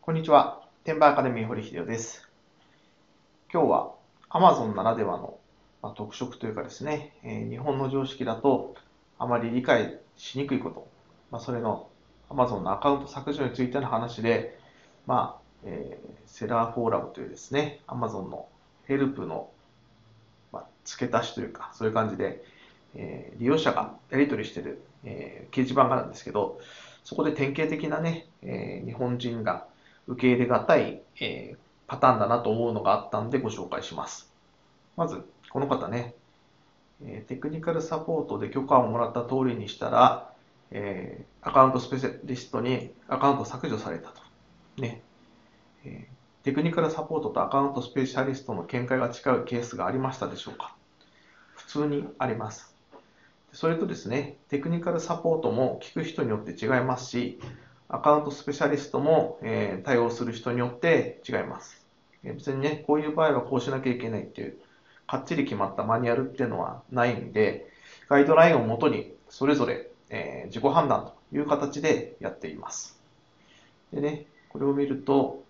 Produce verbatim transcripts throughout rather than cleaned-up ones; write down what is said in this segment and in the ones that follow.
こんにちは。転売アカデミー堀秀夫です。今日は Amazon ならではの、まあ、特色というかですね、えー日本の常識だとあまり理解しにくいこと、まあ、それの Amazon のアカウント削除についての話で、まあえーセラーフォーラムというですね、Amazon のヘルプの、まあ、付け足しというか、そういう感じで、えー利用者がやり取りしている、えー掲示板があるんですけど、そこで典型的なね、えー日本人が受け入れがたい、えーパターンだなと思うのがあったんでご紹介します。まず、この方ね、えーテクニカルサポートで許可をもらった通りにしたら、えーアカウントスペシャリストにアカウント削除されたと。ね、えーテクニカルサポートとアカウントスペシャリストの見解が違うケースがありましたでしょうか？普通にあります。それとですね、テクニカルサポートも聞く人によって違いますし、アカウントスペシャリストも、えー対応する人によって違います。別にね、こういう場合はこうしなきゃいけないっていう、かっちり決まったマニュアルっていうのはないんで、ガイドラインをもとにそれぞれ、えー自己判断という形でやっています。でね、これを見ると、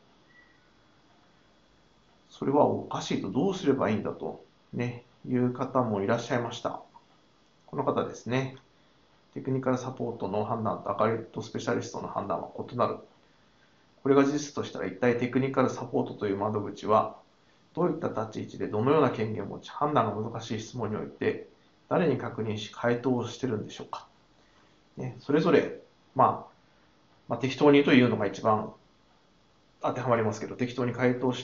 それはおかしいと、どうすればいいんだと、ね、いう方もいらっしゃいました。この方ですね。テクニカルサポートの判断とアカウントスペシャリストの判断は異なる。これが事実としたら、一体テクニカルサポートという窓口は、どういった立ち位置でどのような権限を持ち、判断が難しい質問において、誰に確認し回答をしているんでしょうか。ね、それぞれ、まあ、まあ、適当にというのが一番当てはまりますけど、適当に回答して、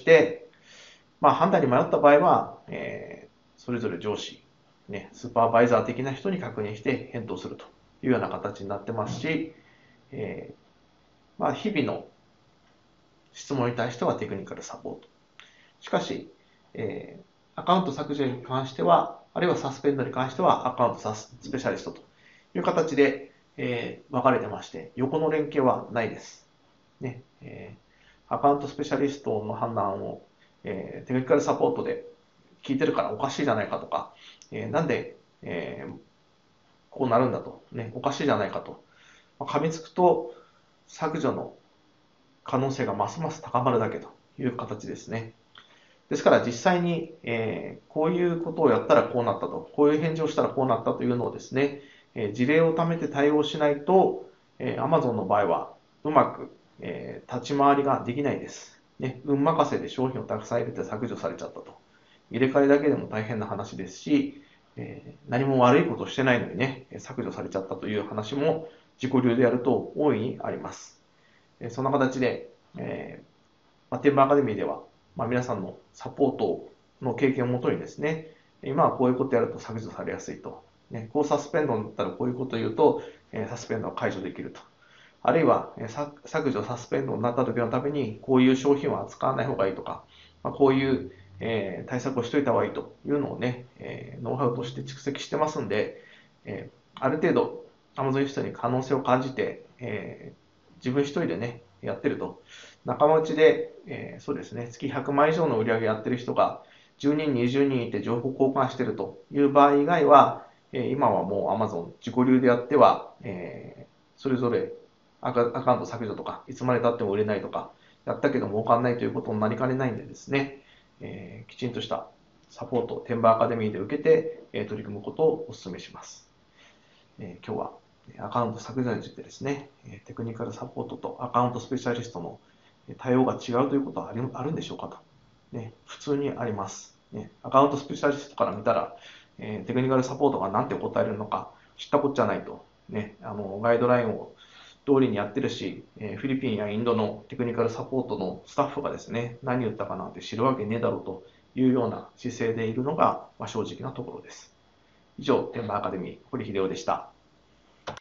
まあ、判断に迷った場合は、えー、それぞれ上司、ね、スーパーバイザー的な人に確認して返答するというような形になってますし、えーまあ、日々の質問に対してはテクニカルサポート。しかし、えー、アカウント削除に関しては、あるいはサスペンドに関してはアカウントスペシャリストという形で、えー、分かれてまして、横の連携はないです。ねえー、アカウントスペシャリストの判断を、えー、テクニカルサポートで聞いてるからおかしいじゃないかとか、えー、なんで、えー、こうなるんだと、ね、おかしいじゃないかと、まあ、噛みつくと削除の可能性がますます高まるだけという形ですね。ですから実際に、えー、こういうことをやったらこうなったと、こういう返事をしたらこうなったというのをですね、えー、事例を貯めて対応しないと、えー、Amazon の場合はうまく、えー、立ち回りができないです。ね、運任せで商品をたくさん入れて削除されちゃったと。入れ替えだけでも大変な話ですし、えー、何も悪いことをしてないのにね、削除されちゃったという話も自己流でやると大いにあります。そんな形で、えーまあ、テーマアカデミーでは、まあ、皆さんのサポートの経験をもとにですね、今はこういうことをやると削除されやすいと。ね、こうサスペンドだったらこういうことを言うと、えー、サスペンドは解除できると。あるいは、えー、削除、サスペンドになった時のために、こういう商品は扱わない方がいいとか、まあ、こういう、えー、対策をしておいた方がいいというのをね、えー、ノウハウとして蓄積してますんで、えー、ある程度、Amazon ユースに可能性を感じて、えー、自分一人でね、やってると。仲間内で、えー、そうですね、月ひゃくまん以上の売り上げやってる人がじゅうにん、にじゅうにんいて情報交換してるという場合以外は、えー、今はもう Amazon 自己流でやっては、えー、それぞれアカアカウント削除とか、いつまで経っても売れないとか、やったけど儲かんないということになりかねないんでですね、えー、きちんとしたサポートを転売アカデミーで受けて、えー、取り組むことをお勧めします。えー、今日はアカウント削除についてですね、テクニカルサポートとアカウントスペシャリストの対応が違うということはあるんでしょうかと。ね、普通にあります。ね、アカウントスペシャリストから見たら、えー、テクニカルサポートが何て答えるのか知ったこっちゃないと。ね、あのガイドラインを通りにやってるし、えー、フィリピンやインドのテクニカルサポートのスタッフがですね、何言ったかなんて知るわけねえだろうというような姿勢でいるのが、まあ、正直なところです。以上、テンバーアカデミー、堀秀夫でした。